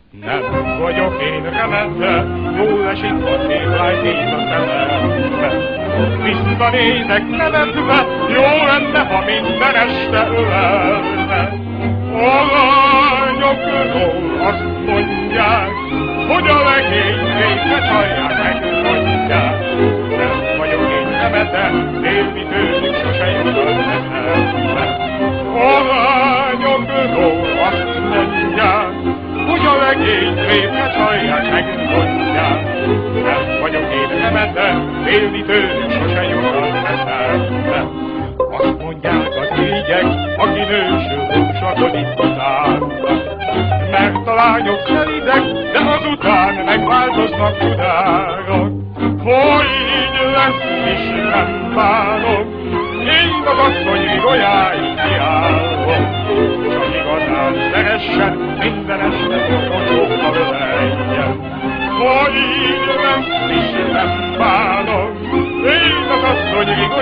Nem vagyok én remete, jól esik a széplány én a szemembe. Visszanézek nevetve, jó lenne, ha minden este ölelne. A lányokról azt mondják, hogy a legény végre csalják, megmondják. Nem vagyok én remete, félni tőlük sose jut az eszembe. A lányokról azt mondják, hogy a legény végre csalják, megmondják. Nem vagyok én remete, félni tőlük sose jut az eszembe. Azt mondják az ígyek, aki nősül, húsakodik utánnak. Mert a lányok szelidek, de azután megváltoznak csodára. Hogy így lesz is nem bánom, én az asszony golyáig kiállom. Csak igazán szeressen, minden este bokrosókkal öleljen. Hogy így lesz is nem bánom, én az asszony